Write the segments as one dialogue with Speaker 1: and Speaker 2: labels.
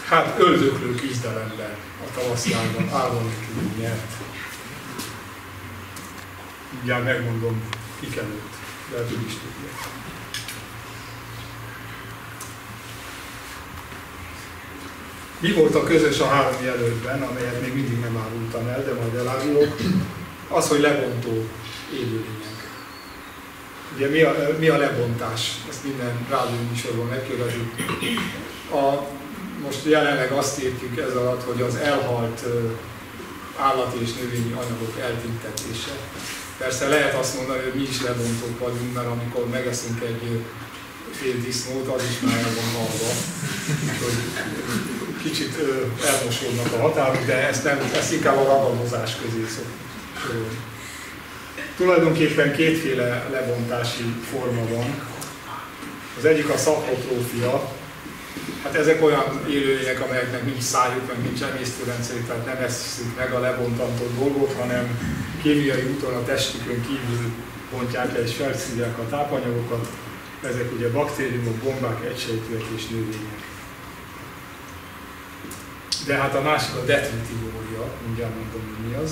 Speaker 1: hát öldöklő küzdelemben a tavaszi Albany nyert. Mindjárt megmondom kik előtt, de ő is tudja. Mi volt a közös a három jelöltben, amelyet még mindig nem árultam el, de majd elárulok? Az, hogy lebontó élőlények. Ugye mi a lebontás? Ezt minden rádióműsorban megkérdezik. Most jelenleg azt értjük ez alatt, hogy az elhalt állati és növényi anyagok eltüntetése. Persze lehet azt mondani, hogy mi is lebontók vagyunk, mert amikor megeszünk egy fél disznót, az is már el van halva. Hogy kicsit elmosódnak a határok, de ezt inkább a ragadozás közé sorolni. Tulajdonképpen kétféle lebontási forma van. Az egyik a szaprotrófia. Hát ezek olyan élőlények, amelyeknek nincs szájuk, meg nincs emésztőrendszerük, tehát nem eszük meg a lebontandó dolgot, hanem kémiai úton a testükön kívül bontják le és felszívják a tápanyagokat. Ezek ugye baktériumok, gombák, egysejtűek és növények. De hát a másik a detritivória, mindjárt mondom, hogy mi az.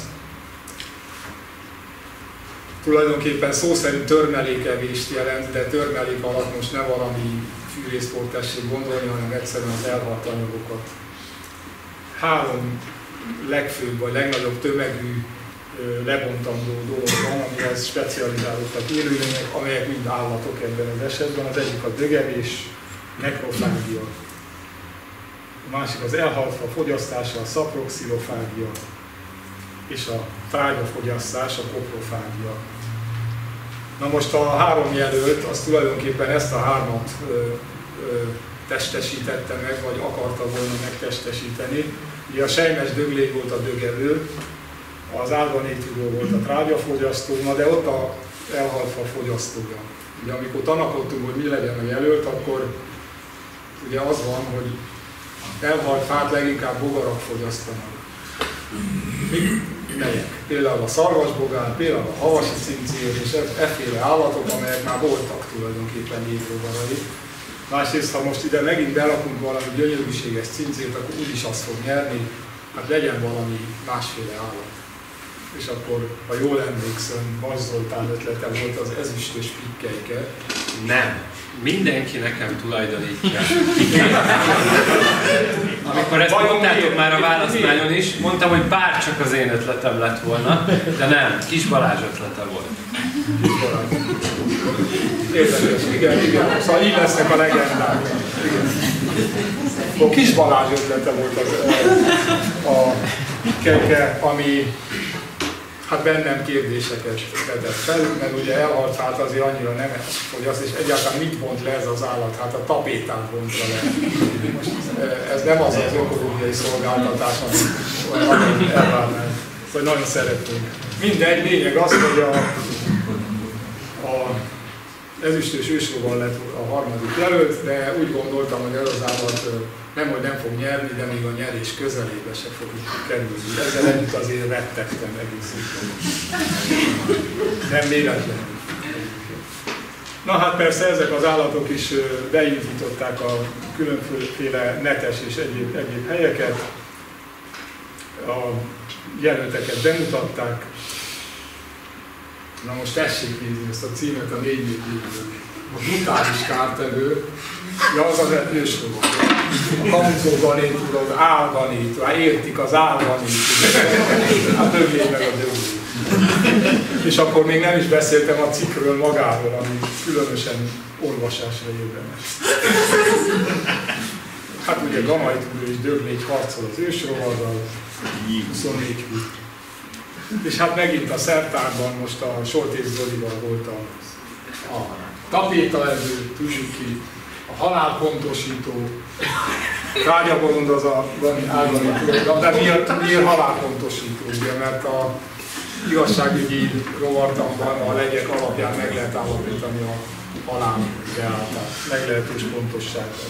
Speaker 1: Tulajdonképpen szó szerint törmelékevést jelent, de törmelék alatt most ne valami fűrészport tessék gondolni, hanem egyszerűen az elhalt anyagokat. Három legfőbb vagy legnagyobb tömegű lebontandó dolog van, amihez specializálódtak élőlények, amelyek mind állatok ebben az esetben. Az egyik a dögevés, nekrofágia. A másik az elhalt fa fogyasztása, a szaproxilofágia, és a trágyafogyasztás, a koprofágia. Na most a három jelölt, az tulajdonképpen ezt a hármat testesítette meg, vagy akarta volna megtestesíteni. Ugye a sejmes döglény volt a dögevő, az álvanétúró volt a trágyafogyasztó, na de ott a elhalt fa fogyasztója. Ugye amikor tanakodtunk, hogy mi legyen a jelölt, akkor ugye az van, hogy elhalt fát leginkább bogarak fogyasztanak. Melyek? Például a szarvasbogár, például a havasi cincér és efféle állatok, amelyek már voltak tulajdonképpen jégbogarai. Másrészt, ha most ide megint berakunk valami gyönyörűséges cincért, akkor úgyis azt fog nyerni, hát legyen valami másféle állat. És akkor, ha jól emlékszem, Vas Zoltán ötlete volt az ezüstös pikkelyke.
Speaker 2: Nem. Mindenki nekem tulajdonítja. Amikor ezt mondtátok már a választmányon is, mondtam, hogy bárcsak az én ötletem lett volna, de nem, Kis Balázs ötlete volt.
Speaker 1: Kis Balázs. Érdekes, igen. Szóval így lesznek a legendák. Kis Balázs ötlete volt a pikkelyke, ami hát bennem kérdéseket vetett fel, mert ugye elhalt fát azért annyira nem fogyaszt, és egyáltalán mit bont le ez az állat? Hát a tapétát bontra le. Most ez nem az az ökológiai szolgáltatás, amit elvárnánk, hogy nagyon szeretnénk. Mindegy, lényeg az, hogy a ezüstös ősróval lett a harmadik jelölt, de úgy gondoltam, hogy ez az állat hogy nem fog nyerni, de még a nyerés közelébe se fog kerülni. Ezzel együtt azért rettegtem egész nem véletlenül. Na hát persze ezek az állatok is beindították a különféle netes és egyéb helyeket. A jelölteket bemutatták. Na most tessék nézni ezt a címet, a 4 méterről. A brutális kártevő, ja, az az ősrova. A kamucó ganét, az álganét, értik az álganét, a döglé meg a döglé. És akkor még nem is beszéltem a cikkről magáról, ami különösen olvasásra érdemes. Hát ugye Gamajtúró és Döglégy harcol az ősrovaddal, 24 hű. És hát megint a szertárban most a Soltész Zolival volt a tapétaező, tudjuk ki, a halálpontosító, trágyabolond az a álganító, de miért halálpontosító, ugye, mert a igazságügyi rovartamban a legyek alapján meg lehet állapítani a halál beálltát, meglehetős pontossággal.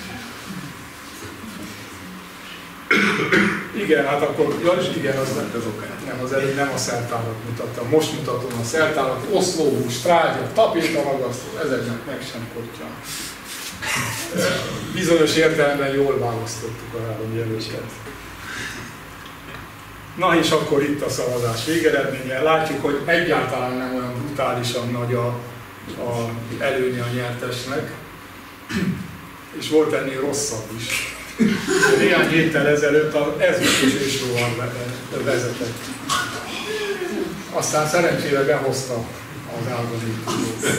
Speaker 1: Igen, hát akkor, igen, az előbb nem a szertárat mutattam. Most mutatom a szertárat, oszlóhús, trágya, tapétaragasztó, ezeknek meg sem kottyan. Bizonyos értelemben jól választottuk a 3 jelöltet. Na és akkor itt a szavazás végeredménye. Látjuk, hogy egyáltalán nem olyan brutálisan nagy a előnye a nyertesnek, és volt ennél rosszabb is. Néhány héttel ezelőtt az ezüstös ősrovar vezetett. Aztán szerencsére behozta az áldozatot.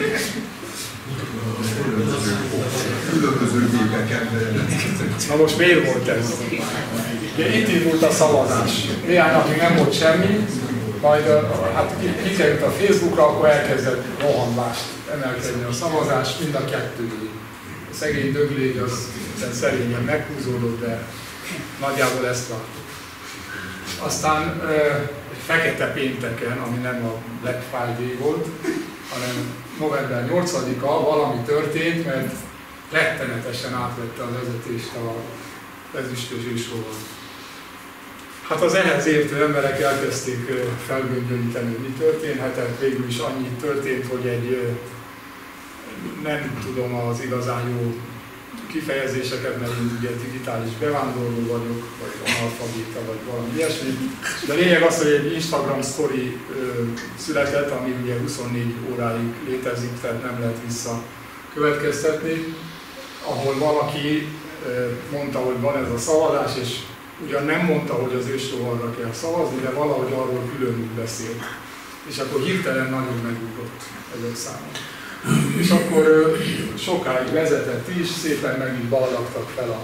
Speaker 1: Na most miért volt ez? Itt indult a szavazás. Néhány napig nem volt semmi, majd hát kikerült a Facebookra, akkor elkezdett rohanvást emelkedni a szavazás, mind a kettő. A szegény döglégy az szerényen meghúzódott, de nagyjából ezt láttuk. Aztán egy fekete pénteken, ami nem a Black Friday volt, hanem november 8-a valami történt, mert rettenetesen átvette a vezetést az ezüstös ősrovar. Hát az ehhez értő emberek elkezdték felgöngyölíteni, mi történhetett. Végül is annyi történt, hogy egy, nem tudom az igazán jó kifejezéseket, mert én ugye digitális bevándorló vagyok, vagy analfabéta, vagy valami ilyesmi. De lényeg az, hogy egy Instagram story született, ami ugye 24 óráig létezik, tehát nem lehet visszakövetkeztetni, ahol valaki mondta, hogy van ez a szavazás, és ugyan nem mondta, hogy az ősrovarra kell szavazni, de valahogy arról külön úgy beszélt. És akkor hirtelen nagyon megugrott ezek száma. És akkor sokáig vezetett is, szépen megint ballagtak fel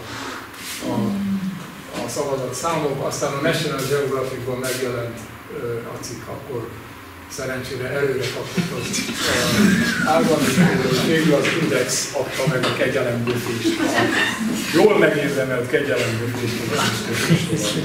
Speaker 1: a szavazatszámok, aztán a National Geographic-ban megjelent a cikk, akkor szerencsére előre kapott az államítól, és végül az Index adta meg a kegyelemböfést. Jól megérdemelt kegyelemböfést az.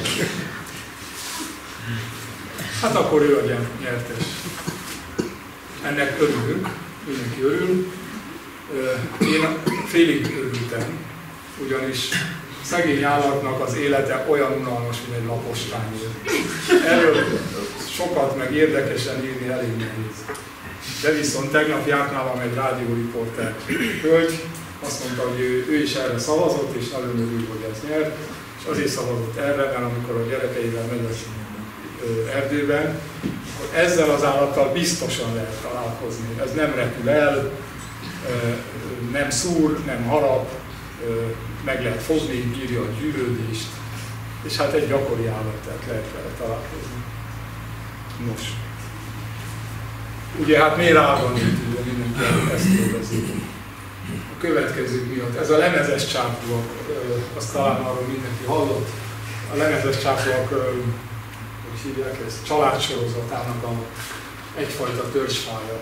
Speaker 1: Hát akkor ő a nyertes. Ennek örülünk, mindenki örül. Én félig örültem, ugyanis szegény állatnak az élete olyan unalmas, mint egy lapostányér. Erről sokat meg érdekesen írni elég nehéz. De viszont tegnap járt nálam egy rádióriporter hölgy, azt mondta, hogy ő is erre szavazott, és nagyon örül, hogy ez nyert, és azért szavazott erre, mert amikor a gyerekeivel megy az erdőben, akkor ezzel az állattal biztosan lehet találkozni. Ez nem repül el, nem szúr, nem harap, meg lehet fogni, bírja a gyűrődést, és hát egy gyakori állat, tehát lehet vele találkozni. Nos. Ugye hát miért állandító, mindenki ezt kérdezik. A következők miatt. Ez a lemezes csápúak, azt talán arról mindenki hallott. A lemezes csápúak, hogy hívják ezt, családsorozatának egyfajta törzsfája.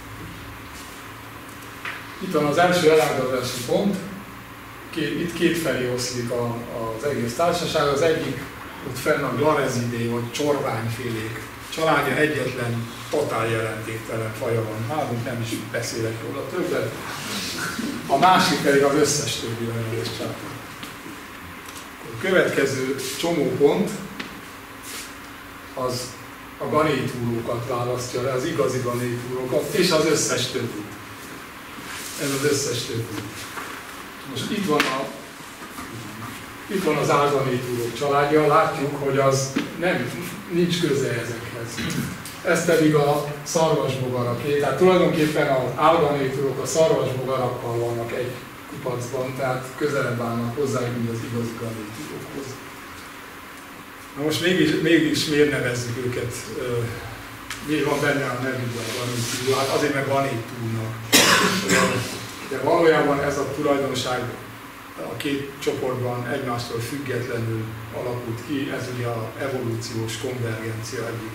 Speaker 1: Itt van az első elágazási pont. Itt kétfelé oszlik az egész társaság. Az egyik, ott fenn a glaresidé, vagy csorványfélék családja, egyetlen totál jelentéktelen faja van. Hát nem is beszélek róla többet. A másik pedig az összes többi lemezes csápú. A következő csomópont az a ganétúrókat választja le, az igazi ganétúrókat, és az összes többi. Ez az összes többi. Most itt van az álganétúrók családja, látjuk, hogy az nincs köze ezekhez. Ez pedig a szarvasbogaraké. Tehát tulajdonképpen az álganétúrók a szarvasbogarakkal vannak egy kupacban, tehát közelebb állnak hozzájuk, mint az igazi ganétúrókhoz. Na most mégis miért nevezzük őket? Miért van benne a nevükben a ganétúró? Hát azért, mert ganétúrnak. De valójában ez a tulajdonság a két csoportban egymástól függetlenül alakult ki, ez ugye az evolúciós konvergencia egyik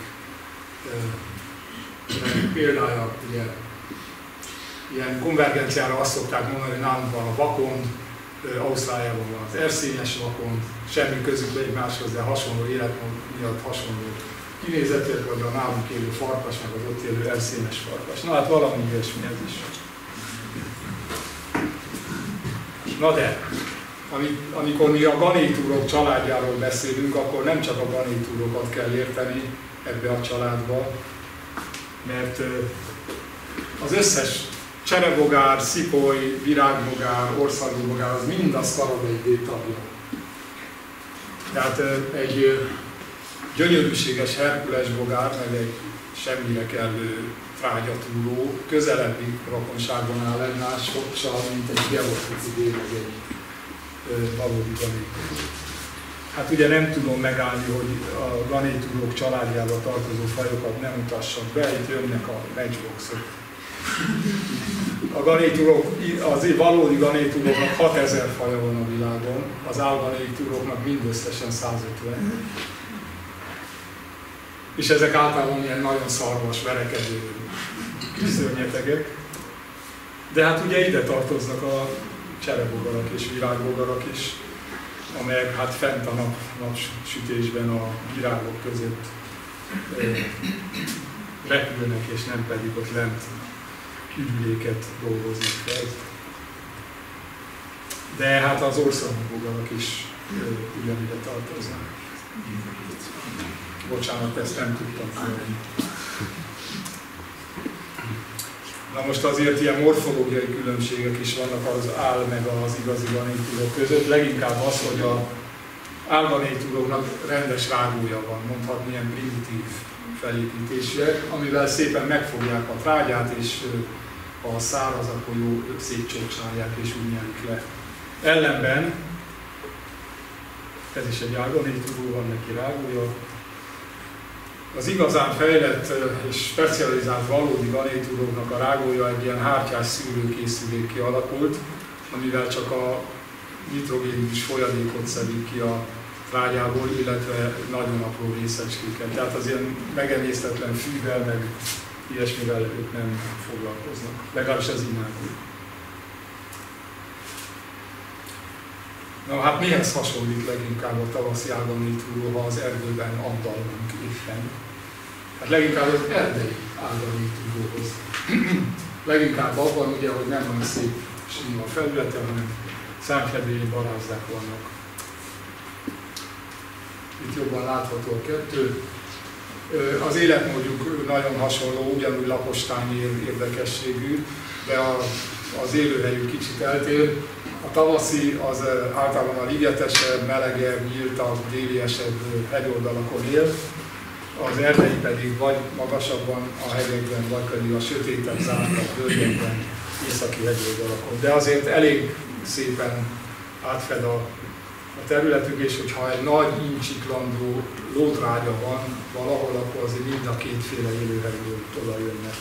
Speaker 1: példája. Ugye, ilyen konvergenciára azt szokták mondani, hogy nálunk van a vakond, Ausztráliában van az erszényes vakond, semmi közük egymáshoz, de hasonló életmód miatt hasonló kinézetűek, vagy a nálunk élő farkas, meg az ott élő erszényes farkas. Na hát valami ilyesmi ez is. Na de, amikor mi a ganétúrok családjáról beszélünk, akkor nem csak a ganétúrokat kell érteni ebbe a családba, mert az összes cserebogár, szipoly, virágbogár, országúbogár, az mind a Scarabeidé tagja. Tehát egy gyönyörűséges Herkules bogár, meg egy semmire kellő trágyatúró közelebbi rokonságban áll egymással, mint egy geosztitidé, meg egy valódi ganétúró. Hát ugye nem tudom megállni, hogy a ganétúrók családjába tartozó fajokat nem mutassak be, itt jönnek a matchboxok. A ganétúrók, az valódi ganétúróknak 6000 faja van a világon, az álganétúróknak mindösszesen 150. És ezek általában ilyen nagyon szarvas, verekedő kis szörnyetegek. De hát ugye ide tartoznak a cserebogarak és virágbogarak is, amelyek hát fent a napsütésben a virágok között repülnek, és nem pedig ott lent üdüléket dolgoznak fel. De hát az országbogarak is ugyanide tartoznak. Bocsánat, ezt nem tudtam tudni. Na most azért ilyen morfológiai különbségek is vannak az áll meg az igazi ganétúrok között. Leginkább az, hogy az álganétúroknak rendes rágója van, mondhatni ilyen primitív felépítésűek, amivel szépen megfogják a trágyát, és a száraz, akkor jó szétcsóksálják és úgy nyelik le. Ellenben, ez is egy álganétúró, van neki rágója. Az igazán fejlett és specializált valódi ganétúróknak a rágója egy ilyen hártyás szűrőkészülék kialakult, amivel csak a nitrogénus folyadékot szedik ki a trágyából, illetve nagyon apró részecskéket. Tehát az ilyen megemésztetlen fűvel, meg ilyesmivel ők nem foglalkoznak. Legalábbis ez imáguk. Na hát mihez hasonlít leginkább a tavaszi álganétúró, ha az erdőben andalunk éppen? Hát leginkább az erdei álganétúróhoz. Leginkább abban ugye, hogy nem olyan szép sima felülete, hanem számkedvényi barázdák vannak. Itt jobban látható a kettő. Az életmódjuk nagyon hasonló, ugyanúgy lapostányi érdekességű, de az élőhelyük kicsit eltér. A tavaszi az általában a ligetesebb, melegebb, nyíltabb, déliesebb hegyoldalakon él, az erdei pedig vagy magasabban a hegyekben, vagy pedig a sötétebb, zártabb völgyekben, északi hegyoldalakon. De azért elég szépen átfed a területük, és hogyha egy nagy incsiklandó lótrágya van valahol, akkor azért mind a kétféle élőhelyből oda jönnek.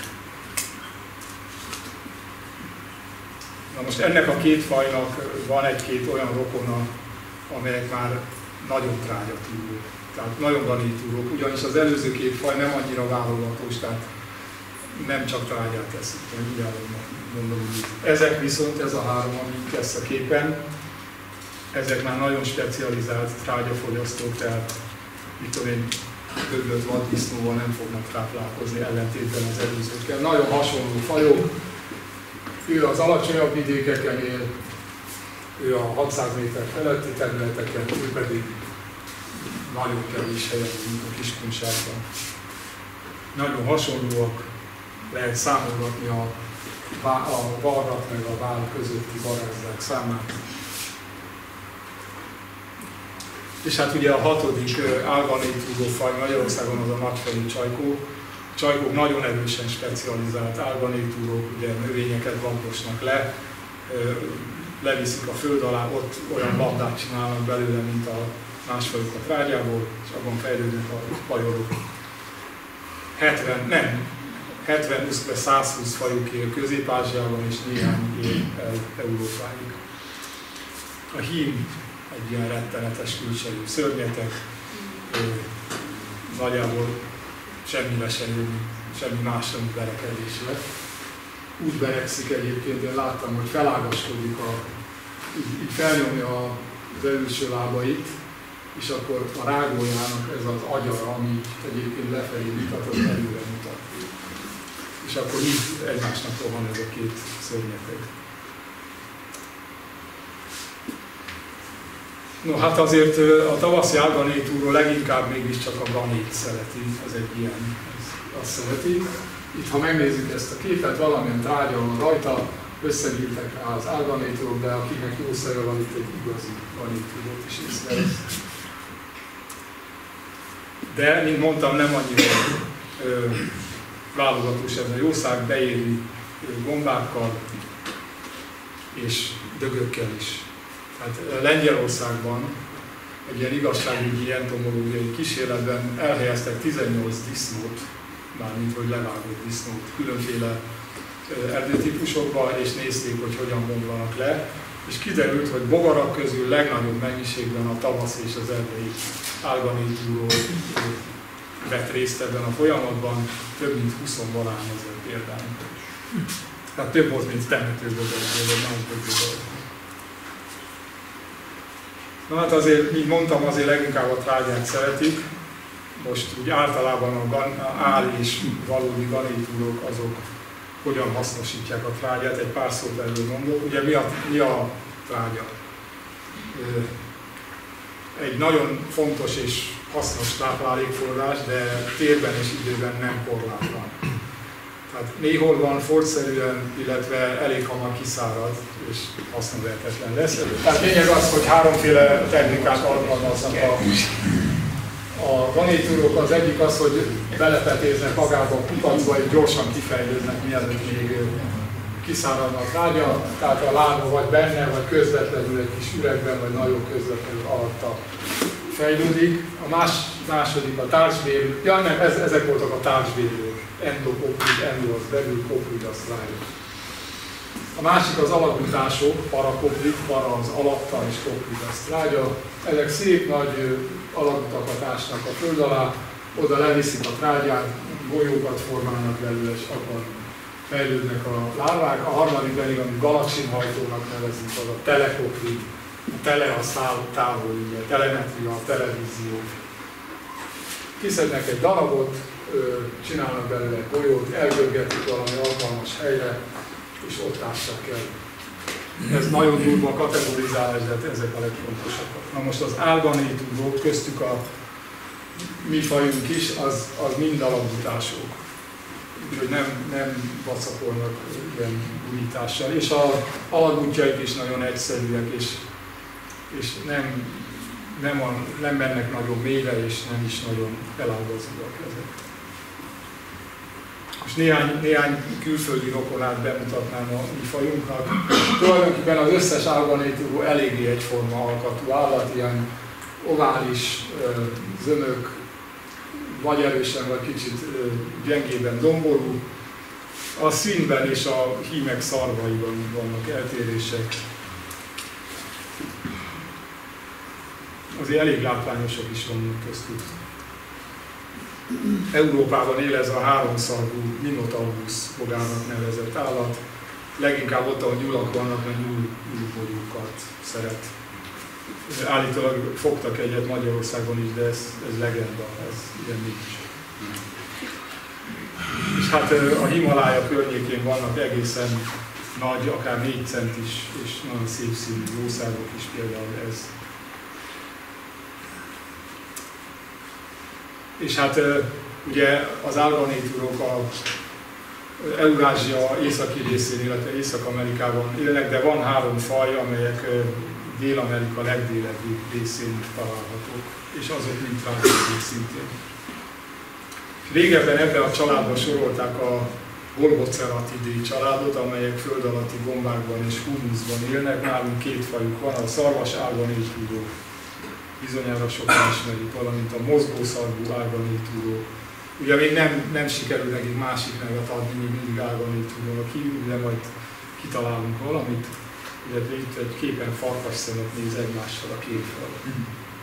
Speaker 1: Na most ennek a két fajnak van egy-két olyan rokona, amelyek már nagyon trágyatúrók, tehát nagyon ganétúrók, ugyanis az előző két faj nem annyira válogatós, tehát nem csak trágyát eszik, mondom így. Ezek viszont, ez a három, ami lesz a képen, ezek már nagyon specializált trágyafogyasztók, tehát mit tudom én, döglött vaddisznóval nem fognak táplálkozni ellentétben az előzőkkel. Nagyon hasonló fajok, ő az alacsonyabb vidékeken él, ő a 600 méter feletti területeken, ő pedig nagyon kevés helyen, mint a Kiskunságban. Nagyon hasonlóak, lehet számolgatni a varrat meg a vál közötti barázdák számát. És hát ugye a hatodik álganétúró faj Magyarországon az a nagyfejű csajkó. A csajkók nagyon erősen specializált álganétúrók, ugye növényeket vaposnak le, leviszik a föld alá, ott olyan labdát csinálnak belőle, mint a más fajok a trágyából, és abban fejlődnek a fajorok. 70-120 fajuk él Közép-Ázsiában, és néhány él Európáig. A hím egy ilyen rettenetes külsejű szörnyeteg, nagyjából semmire sem jön, semmi más sem verekedésre. Úgy verekszik egyébként, én láttam, hogy felágaskodik, így felnyomja az előső lábait, és akkor a rágójának ez az agyara, ami egyébként lefelé mutat, az előre mutat. És akkor így egymásnak rohan ez a két szörnyeteg. No, hát azért a tavaszi álganétúró leginkább mégiscsak a ganét szereti, az egy ilyen, azt szereti. Itt, ha megnézzük ezt a képet, valamilyen tárgya van rajta, összegyűltek rá az áganítók, de akinek jó szere van, itt egy igazi ganítót is észrevesz. De, mint mondtam, nem annyira válogatós ez a jószág, beéri gombákkal és dögökkel is. Tehát Lengyelországban egy ilyen igazságügyi entomológiai kísérletben elhelyeztek 18 disznót, mármint hogy levágott disznót különféle erdőtípusokba, és nézték, hogy hogyan bomlanak le, és kiderült, hogy bogarak közül legnagyobb mennyiségben a tavasz és az erdei áganétúró vett részt ebben a folyamatban, több mint 20-valány ezer példány. Tehát több volt, mint temetőbogarak, vagy más bogarak. Na hát azért, mint mondtam, azért leginkább a trágyát szeretik. Most úgy általában a áll és valódi ganétúrók azok hogyan hasznosítják a trágyát, egy pár szót erről mondok. Ugye mi a trágya? Egy nagyon fontos és hasznos táplálékforrás, de térben és időben nem korlátlan. Tehát néhol van forrszerűen, illetve elég hamar kiszárad és használhatatlan lesz. Tehát lényeg az, hogy háromféle technikát alkalmaznak a ganétúrók. Az egyik az, hogy belepetéznek magába a kukacba, és gyorsan kifejlődnek, mielőtt még kiszáradna a trágya. Tehát a lába vagy benne, vagy közvetlenül egy kis üregben, vagy nagyon közvetlenül alatta fejlődik. A második a társvérő. Ja nem, ezek voltak a társvérők. Endokoprid, endo az belül, koprid az rájön. A másik az alakutások, parakoprid, para az alatta és koprid az trágya. Ezek szép nagy alakutakat ásnak a föld alá, oda leviszik a trágyát, golyókat formálnak belőle, és akkor fejlődnek a lárvák. A harmadik pedig, amit galaksinhajtónak nevezik, az a telekoprid. A tele az távol, ugye, telemetria, a televízió. Kiszednek egy darabot, csinálnak belőle egy golyót, elgörgetik valami alkalmas helyre, és ott ássák el. Ez nagyon durva a kategorizálás, de ezek a legfontosabbak. Na most az álganétúrók, köztük a mi fajunk is, az mind alagutások. Úgyhogy nem vacakolnak ilyen újítással. És az alagútjaik is nagyon egyszerűek, és nem mennek nagyon mélyre, és nem is nagyon elágazóak ezek. Most néhány külföldi rokonát bemutatnám a mi fajunknak. Tulajdonképpen az összes álganétúró eléggé egyforma alkatú állat, ilyen ovális, zömök, vagy erősen, vagy kicsit gyengében domború. A színben és a hímek szarvaiban vannak eltérések. Azért elég látványosak is vannak köztük. Európában él ez a háromszarvú Minotaurus bogának nevezett állat. Leginkább ott, ahol nyulak vannak, mert nyúlbogyókat szeret. Állítólag fogtak egyet Magyarországon is, de ez legenda, ez ilyen nincs. És hát a Himalája környékén vannak egészen nagy, akár 4 centis és nagyon szép színű jószágok is, például ez. És hát ugye az álganétúrók a Eurázsia északi részén, illetve Észak-Amerikában élnek, de van 3 faj, amelyek Dél-Amerika legdélebbi részén találhatók, és azok mind trágyák szintén. Régebben ebben a családban sorolták a Gorgoceratidae családot, amelyek föld alatti gombákban és humuszban élnek. Nálunk 2 fajuk van, a szarvas álganétúró, bizonyára sokan ismerik, valamint a mozgószarvú álganétúró. Ugye még nem sikerül nekik másik nevet adni, még mindig álganétúrónak hívjuk, de majd kitalálunk valamit. Illetve itt egy képen farkasszemet néz egymással a 2 faj.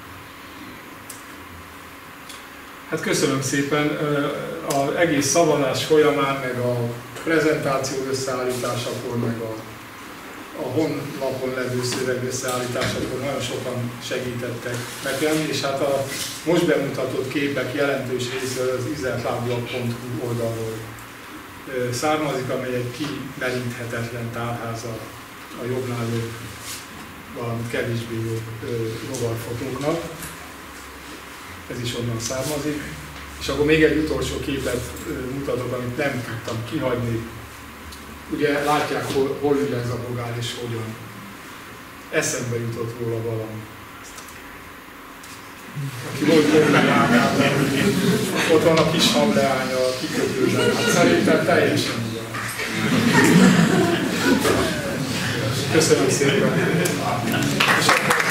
Speaker 1: Hát köszönöm szépen. Az egész szavazás folyamán, meg a prezentáció összeállításakor, meg a honlapon levő szöveg összeállításakor nagyon sokan segítettek nekem, és hát a most bemutatott képek jelentős része az izeltlábblog.hu oldalról származik, amely egy kimeríthetetlen tárháza a jobbnál jobb, valamit kevésbé jobb rovarfotóknak. Ez is onnan származik. És akkor még egy utolsó képet mutatok, amit nem tudtam kihagyni. Ugye látják, hol ül ez a bogár és hogyan. Eszembe jutott róla valami. Aki volt leányában, ott van a kis hableánya, a kikötőben. Hát szerintem teljesen ugyan. Köszönöm szépen.